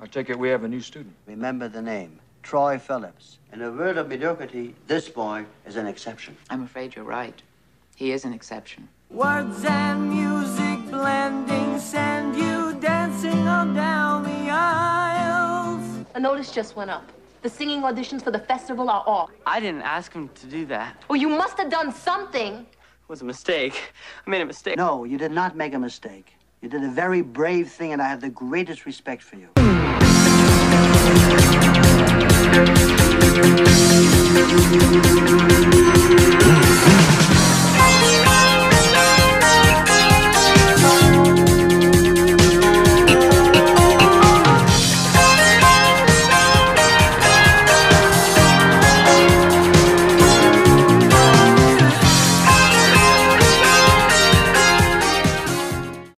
I take it we have a new student. Remember the name, Troy Phillips. In a world of mediocrity, this boy is an exception. I'm afraid you're right. He is an exception. Words and music blending send you dancing on down the aisles. A notice just went up. The singing auditions for the festival are off. I didn't ask him to do that. Well, you must have done something. It was a mistake. I made a mistake. No, you did not make a mistake. You did a very brave thing, and I have the greatest respect for you.